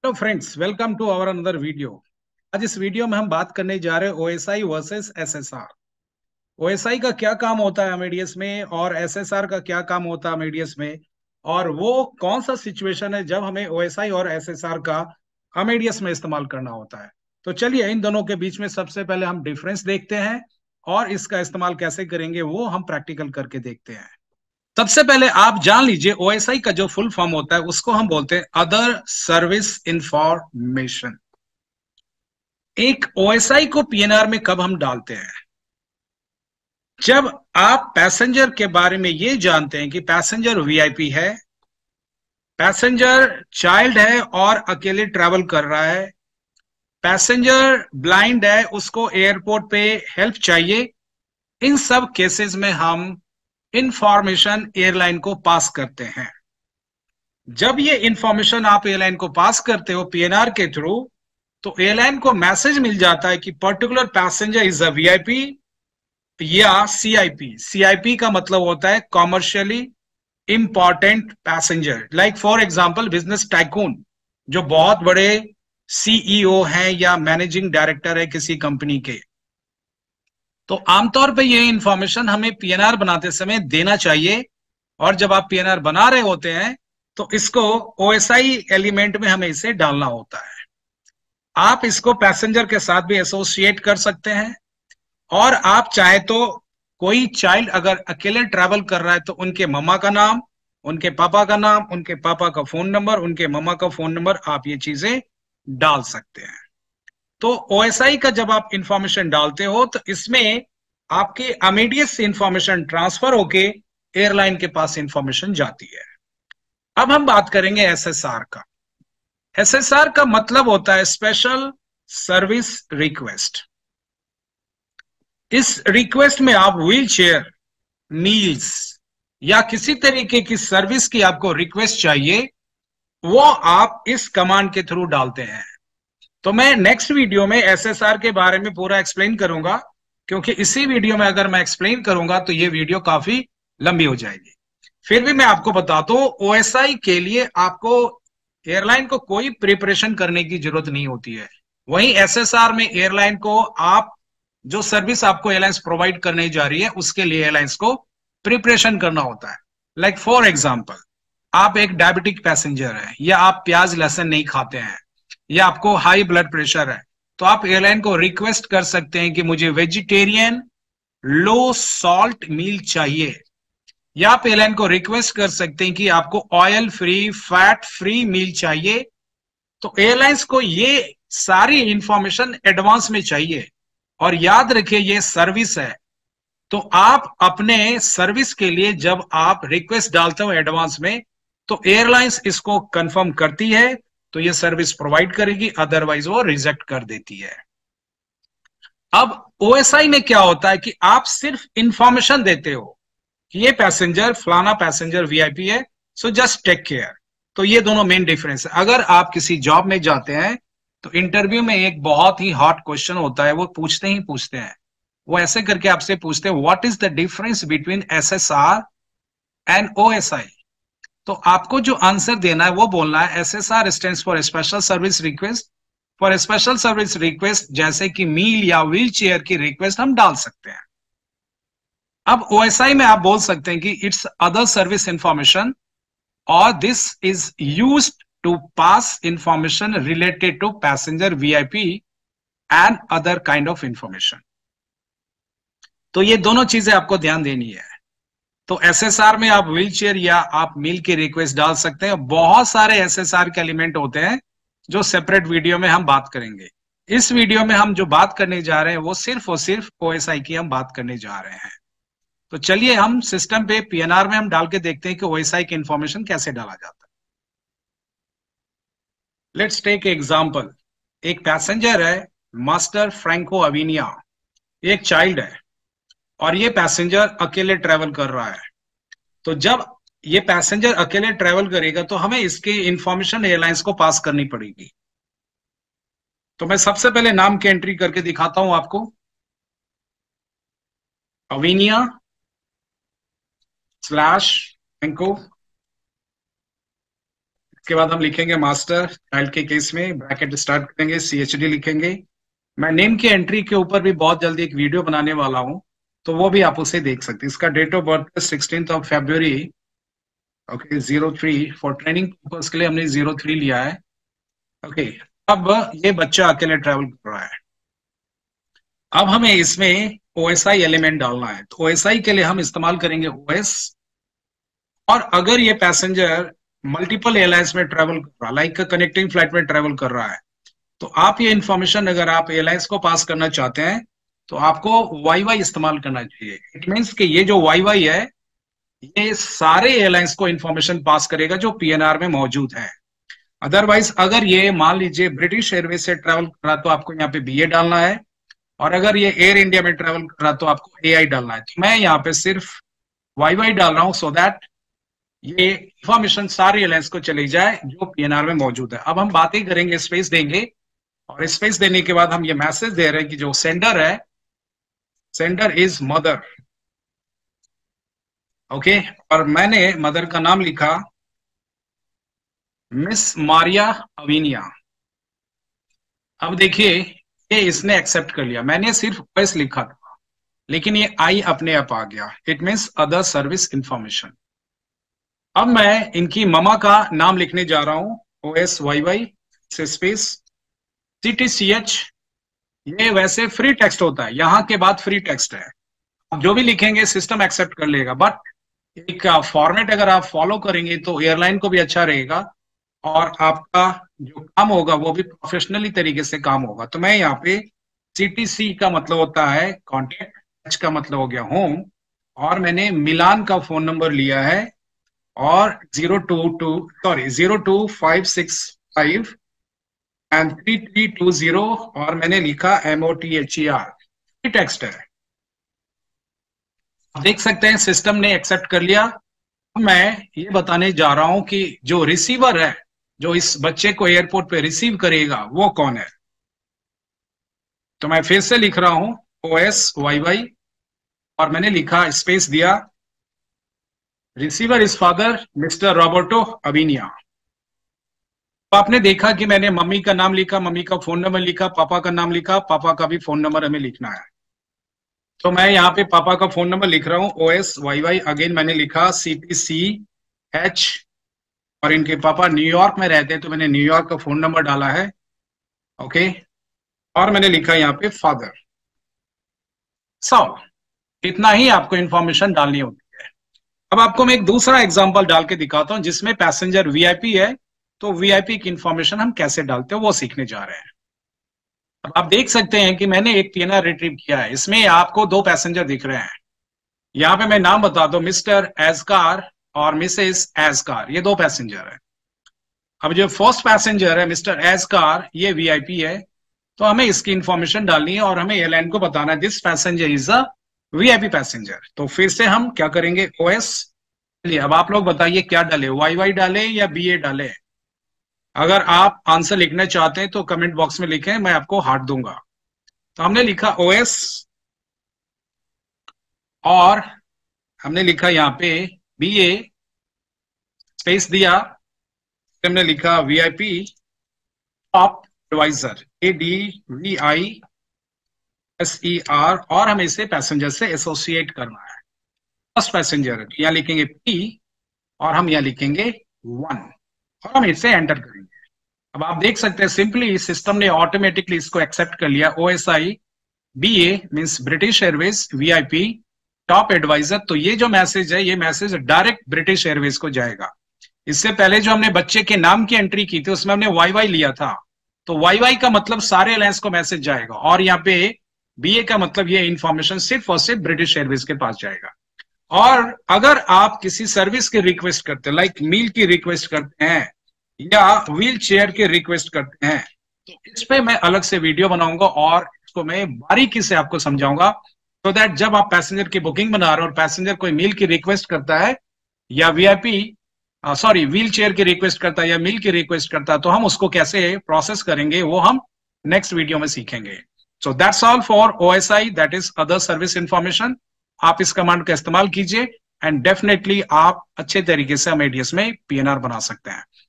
Hello friends, welcome to our another video. आज इस video में हम बात करने जा रहे हैं ओएसआई वर्सेस एसएसआर। ओएसआई का क्या काम होता है अमेडियस में और एसएसआर का क्या काम होता है अमेडियस में, और वो कौन सा सिचुएशन है जब हमें ओएसआई और एसएसआर का अमेडियस में इस्तेमाल करना होता है। तो चलिए इन दोनों के बीच में सबसे पहले हम डिफरेंस देखते हैं और इसका इस्तेमाल कैसे करेंगे वो हम प्रैक्टिकल करके देखते हैं। सबसे पहले आप जान लीजिए ओएसआई का जो फुल फॉर्म होता है उसको हम बोलते हैं अदर सर्विस इंफॉर्मेशन। एक ओएसआई को पीएनआर में कब हम डालते हैं? जब आप पैसेंजर के बारे में ये जानते हैं कि पैसेंजर वीआईपी है, पैसेंजर चाइल्ड है और अकेले ट्रैवल कर रहा है, पैसेंजर ब्लाइंड है, उसको एयरपोर्ट पे हेल्प चाहिए। इन सब केसेस में हम इंफॉर्मेशन एयरलाइन को पास करते हैं। जब ये इंफॉर्मेशन आप एयरलाइन को पास करते हो पीएनआर के थ्रू, तो एयरलाइन को मैसेज मिल जाता है कि particular passenger is a VIP या सीआईपी। सीआईपी का मतलब होता है commercially important passenger. Like for example business tycoon, जो बहुत बड़े सीईओ हैं या मैनेजिंग डायरेक्टर है किसी कंपनी के, तो आमतौर पे ये इंफॉर्मेशन हमें पीएनआर बनाते समय देना चाहिए। और जब आप पीएनआर बना रहे होते हैं तो इसको ओएसआई एलिमेंट में हमें इसे डालना होता है। आप इसको पैसेंजर के साथ भी एसोसिएट कर सकते हैं, और आप चाहे तो कोई चाइल्ड अगर अकेले ट्रैवल कर रहा है तो उनके मम्मा का नाम, उनके पापा का नाम, उनके पापा का फोन नंबर, उनके मम्मा का फोन नंबर, आप ये चीजें डाल सकते हैं। तो ओएसआई का जब आप इंफॉर्मेशन डालते हो तो इसमें आपके अमेडियस से इंफॉर्मेशन ट्रांसफर होके एयरलाइन के पास इंफॉर्मेशन जाती है। अब हम बात करेंगे एसएसआर का। एसएसआर का मतलब होता है स्पेशल सर्विस रिक्वेस्ट। इस रिक्वेस्ट में आप व्हील चेयर, मील्स या किसी तरीके की सर्विस की आपको रिक्वेस्ट चाहिए, वो आप इस कमांड के थ्रू डालते हैं। तो मैं नेक्स्ट वीडियो में एसएसआर के बारे में पूरा एक्सप्लेन करूंगा, क्योंकि इसी वीडियो में अगर मैं एक्सप्लेन करूंगा तो ये वीडियो काफी लंबी हो जाएगी। फिर भी मैं आपको बता दूं, ओएसआई के लिए आपको एयरलाइन को कोई प्रिपरेशन करने की जरूरत नहीं होती है। वहीं एसएसआर में एयरलाइन को आप जो सर्विस आपको एयरलाइंस प्रोवाइड करने जा रही है उसके लिए एयरलाइंस को प्रिपरेशन करना होता है। लाइक फॉर एग्जांपल, आप एक डायबिटिक पैसेंजर है, या आप प्याज लहसुन नहीं खाते हैं, या आपको हाई ब्लड प्रेशर है, तो आप एयरलाइन को रिक्वेस्ट कर सकते हैं कि मुझे वेजिटेरियन लो सॉल्ट मील चाहिए। या आप एयरलाइन को रिक्वेस्ट कर सकते हैं कि आपको oil free fat free meal चाहिए। तो एयरलाइंस को ये सारी इंफॉर्मेशन एडवांस में चाहिए। और याद रखिए ये सर्विस है, तो आप अपने सर्विस के लिए जब आप रिक्वेस्ट डालते हो एडवांस में, तो एयरलाइंस इसको कंफर्म करती है तो ये सर्विस प्रोवाइड करेगी, अदरवाइज वो रिजेक्ट कर देती है। अब ओएसआई में क्या होता है कि आप सिर्फ इंफॉर्मेशन देते हो कि ये पैसेंजर फलाना पैसेंजर वीआईपी है, सो जस्ट टेक केयर। तो ये दोनों मेन डिफरेंस है। अगर आप किसी जॉब में जाते हैं तो इंटरव्यू में एक बहुत ही हॉट क्वेश्चन होता है, वो पूछते हैं। वो ऐसे करके आपसे पूछते हैं what is the difference between SSR and OSI. तो आपको जो आंसर देना है वो बोलना है SSR stands for special service request. For special service request जैसे कि मील या व्हील चेयर की रिक्वेस्ट हम डाल सकते हैं। अब ओएसआई में आप बोल सकते हैं कि इट्स अदर सर्विस इंफॉर्मेशन, और this is used to pass information related to passenger VIP and other kind of information. तो ये दोनों चीजें आपको ध्यान देनी है। तो एसएसआर में आप व्हील चेयर या आप मील की रिक्वेस्ट डाल सकते हैं। बहुत सारे एसएसआर के एलिमेंट होते हैं जो सेपरेट वीडियो में हम बात करेंगे। इस वीडियो में हम जो बात करने जा रहे हैं वो सिर्फ और सिर्फ ओएसआई की हम बात करने जा रहे हैं। तो चलिए हम सिस्टम पे पीएनआर में हम डाल के देखते हैं कि ओएसआई की इंफॉर्मेशन कैसे डाला जाता है। Let's take example. एक पैसेंजर है मास्टर फ्रैंको अविनिया, एक चाइल्ड है, और ये पैसेंजर अकेले ट्रेवल कर रहा है। तो जब ये पैसेंजर अकेले ट्रेवल करेगा तो हमें इसकी इंफॉर्मेशन एयरलाइंस को पास करनी पड़ेगी। तो मैं सबसे पहले नाम की एंट्री करके दिखाता हूं आपको। अविनिया स्लैश फ्रैंको इसके बाद हम लिखेंगे मास्टर, चाइल्ड के केस में ब्रैकेट स्टार्ट करेंगे, CHD लिखेंगे। मैं नेम की एंट्री के ऊपर भी बहुत जल्दी एक वीडियो बनाने वाला हूं, तो वो भी आप उसे देख सकते हैं। इसका डेट ऑफ बर्थ 16 फरवरी, ओके 03। फॉर ट्रेनिंग पर्पज के लिए हमने 03 लिया है। ओके, अब ये बच्चा अकेले ट्रेवल कर रहा है। अब हमें इसमें OSI एलिमेंट डालना है, तो OSI के लिए हम इस्तेमाल करेंगे OS। और अगर ये पैसेंजर मल्टीपल एयरलाइंस में ट्रेवल कर रहा है, लाइक कनेक्टिंग फ्लाइट में ट्रेवल कर रहा है, तो आप ये इंफॉर्मेशन अगर आप एयरलाइंस को पास करना चाहते हैं तो आपको YY इस्तेमाल करना चाहिए। इट मीन्स कि ये जो YY है ये सारे एयरलाइंस को इंफॉर्मेशन पास करेगा जो PNR में मौजूद है। अदरवाइज अगर ये मान लीजिए ब्रिटिश एयरवेज से ट्रेवल कर रहा तो आपको यहाँ पे BA डालना है, और अगर ये एयर इंडिया में ट्रेवल कर रहा तो आपको AI डालना है। तो मैं यहाँ पे सिर्फ YY डाल रहा हूं सो दैट ये इंफॉर्मेशन सारी एयरलाइंस को चली जाए जो PNR में मौजूद है। अब हम बातें करेंगे, स्पेस देंगे, और स्पेस देने के बाद हम ये मैसेज दे रहे हैं कि जो सेंडर है, सेंडर इज मदर। ओके, और मैंने मदर का नाम लिखा मिस मारिया अवीनिया। अब देखिए ये इसने एक्सेप्ट कर लिया, मैंने सिर्फ OS लिखा था लेकिन ये I अपने आप आ गया। It means other service information. अब मैं इनकी ममा का नाम लिखने जा रहा हूं, OSYY से स्पेस CTCH। ये वैसे फ्री टेक्स्ट होता है, यहां के बाद फ्री टेक्स्ट है, जो भी लिखेंगे सिस्टम एक्सेप्ट कर लेगा। बट एक फॉर्मेट अगर आप फॉलो करेंगे तो एयरलाइन को भी अच्छा रहेगा और आपका जो काम होगा वो भी प्रोफेशनली तरीके से काम होगा। तो मैं यहाँ पे CTC का मतलब होता है कॉन्टेक्ट, H का मतलब हो गया होम, और मैंने मिलान का फोन नंबर लिया है और 02565 एंड 3320, और मैंने लिखा MOTHER। टेक्स्ट है, देख सकते हैं सिस्टम ने एक्सेप्ट कर लिया। मैं ये बताने जा रहा हूं कि जो रिसीवर है, जो इस बच्चे को एयरपोर्ट पे रिसीव करेगा वो कौन है। तो मैं फिर से लिख रहा हूं OSYY, और मैंने लिखा स्पेस दिया, receiver is father mister Roberto Avinia. तो आपने देखा कि मैंने मम्मी का नाम लिखा, मम्मी का फोन नंबर लिखा, पापा का नाम लिखा, पापा का भी फोन नंबर हमें लिखना है। तो मैं यहाँ पे पापा का फोन नंबर लिख रहा हूँ OSYY। अगेन मैंने लिखा CTCH, और इनके पापा न्यूयॉर्क में रहते हैं तो मैंने न्यूयॉर्क का फोन नंबर डाला है। ओके, और मैंने लिखा यहाँ पे फादर। इतना ही आपको इंफॉर्मेशन डालनी होती है। अब आपको मैं एक दूसरा एग्जांपल डाल के दिखाता हूं जिसमें पैसेंजर VIP है, तो VIP की इंफॉर्मेशन हम कैसे डालते हैं वो सीखने जा रहे हैं। अब आप देख सकते हैं कि मैंने एक PNR रिट्रीव किया है, इसमें आपको 2 पैसेंजर दिख रहे हैं। यहाँ पे मैं नाम बता दो, मिस्टर एजकार और मिसेस एजकार, ये 2 पैसेंजर है। अब जो फर्स्ट पैसेंजर है मिस्टर एजकार, ये VIP है, तो हमें इसकी इंफॉर्मेशन डालनी है और हमें एयरलाइन को बताना है this passenger is a VIP passenger. तो फिर से हम क्या करेंगे, OS। चलिए अब आप लोग बताइए क्या डाले, YY डाले या BA डाले। अगर आप आंसर लिखना चाहते हैं तो कमेंट बॉक्स में लिखें, मैं आपको हार्ट दूंगा। तो हमने लिखा OS, और हमने लिखा यहाँ पे BA, स्पेस दिया, हमने लिखा VIP टॉप एडवाइजर ADVISER, और हमें इसे पैसेंजर से एसोसिएट करना है। फर्स्ट पैसेंजर है, यहाँ लिखेंगे P और हम यहाँ लिखेंगे 1, और हम इसे एंटर करेंगे। अब आप देख सकते हैं सिंपली सिस्टम ने ऑटोमेटिकली इसको एक्सेप्ट कर लिया। OSI BA means British Airways, VIP top advisor. तो ये जो मैसेज है, ये मैसेज डायरेक्ट ब्रिटिश एयरवेज को जाएगा। इससे पहले जो हमने बच्चे के नाम की एंट्री की थी उसमें हमने YY लिया था, तो YY का मतलब सारे एयरलाइंस को मैसेज जाएगा, और यहाँ पे BA का मतलब ये इंफॉर्मेशन सिर्फ और सिर्फ ब्रिटिश एयरवेज के पास जाएगा। और अगर आप किसी सर्विस की रिक्वेस्ट करते हैं, लाइक मील की रिक्वेस्ट करते हैं या व्हील चेयर की रिक्वेस्ट करते हैं, तो इस पे मैं अलग से वीडियो बनाऊंगा और इसको मैं बारीकी से आपको समझाऊंगा, तो दैट जब आप पैसेंजर की बुकिंग बना रहे हो और पैसेंजर कोई मील की रिक्वेस्ट करता है या व्हील चेयर की रिक्वेस्ट करता है या मील की रिक्वेस्ट करता है, तो हम उसको कैसे प्रोसेस करेंगे वो हम नेक्स्ट वीडियो में सीखेंगे। So that's all for OSI, that is other service information. आप इस कमांड का इस्तेमाल कीजिए एंड डेफिनेटली आप अच्छे तरीके से हम ADS में PNR बना सकते हैं।